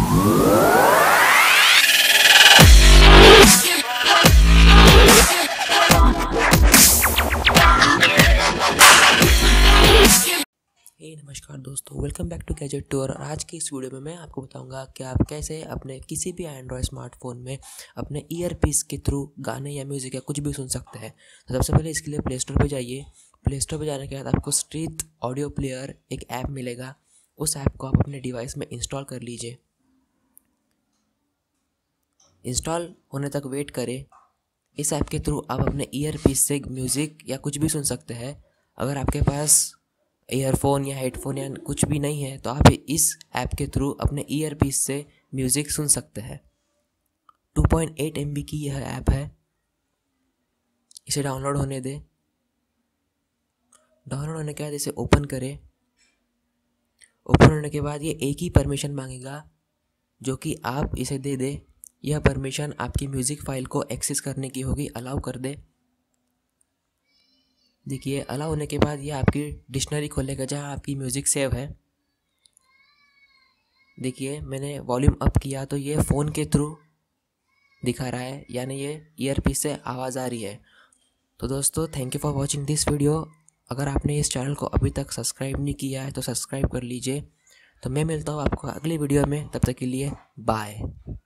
नमस्कार दोस्तों, welcome back to gadget tour. और आज की इस वीडियो में मैं आपको बताऊंगा कि आप कैसे अपने किसी भी एंड्रॉयड स्मार्टफोन में अपने ईयरपीस के थ्रू गाने या म्यूज़िक या कुछ भी सुन सकते हैं। तो सबसे पहले इसके लिए प्ले स्टोर पर जाइए। प्ले स्टोर पर जाने के बाद आपको स्ट्रीट ऑडियो प्लेयर एक ऐप मिलेगा। उस ऐप को आप अपने डिवाइस में इंस्टॉल कर लीजिए। इंस्टॉल होने तक वेट करें। इस ऐप के थ्रू आप अपने ईयरपीस से म्यूज़िक या कुछ भी सुन सकते हैं। अगर आपके पास ईयरफोन या हेडफोन या कुछ भी नहीं है तो आप इस ऐप के थ्रू अपने ईयरपीस से म्यूज़िक सुन सकते हैं। 2.8 MB की यह ऐप है। इसे डाउनलोड होने दें। डाउनलोड होने के बाद इसे ओपन करें। ओपन होने के बाद ये एक ही परमिशन मांगेगा जो कि आप इसे दे दें। यह परमिशन आपकी म्यूज़िक फाइल को एक्सेस करने की होगी। अलाउ कर दे। देखिए, अलाउ होने के बाद ये आपकी डिक्शनरी खोलेगा जहाँ आपकी म्यूज़िक सेव है। देखिए, मैंने वॉल्यूम अप किया तो ये फ़ोन के थ्रू दिखा रहा है, यानी ये ईयरपीस से आवाज़ आ रही है। तो दोस्तों, thank you for watching this video. अगर आपने इस चैनल को अभी तक सब्सक्राइब नहीं किया है तो सब्सक्राइब कर लीजिए। तो मैं मिलता हूँ आपको अगली वीडियो में। तब तक के लिए बाय।